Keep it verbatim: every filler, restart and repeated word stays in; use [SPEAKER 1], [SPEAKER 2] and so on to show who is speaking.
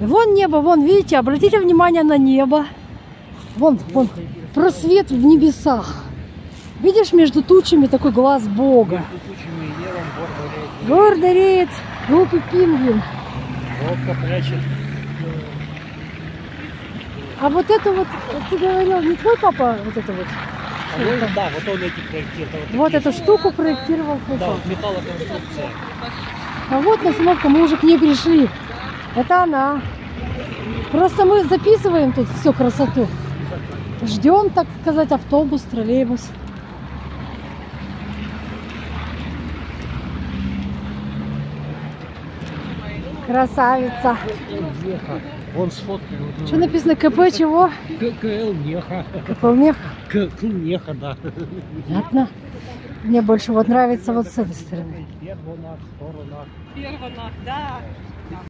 [SPEAKER 1] Вон небо, вон, видите, обратите внимание на небо. Вон, вон, просвет в небесах. Видишь, между тучами такой глаз Бога.
[SPEAKER 2] Между тучами и небом гордо реет.
[SPEAKER 1] Гордо реет глупый пингвин.
[SPEAKER 2] Лодка прячет.
[SPEAKER 1] А вот это вот, ты говорил, не твой папа вот это вот?
[SPEAKER 2] А вот, да, вот он эти проектировал. Вот,
[SPEAKER 1] Вот эту штуку проектировал твой
[SPEAKER 2] да,
[SPEAKER 1] папа.
[SPEAKER 2] вот металлоконструкция.
[SPEAKER 1] А вот остановка, мы уже к ней пришли. Это она. Просто мы записываем тут всю красоту. Ждем, так сказать, автобус, троллейбус. Красавица.
[SPEAKER 2] Вон сфоткали.
[SPEAKER 1] Что написано? КП чего?
[SPEAKER 2] КЛ Неха.
[SPEAKER 1] КП Меха.
[SPEAKER 2] КЛ Неха, да.
[SPEAKER 1] Понятно. Мне больше вот нравится вот с этой стороны.
[SPEAKER 2] Первонах, второнах.
[SPEAKER 3] Первонах, да.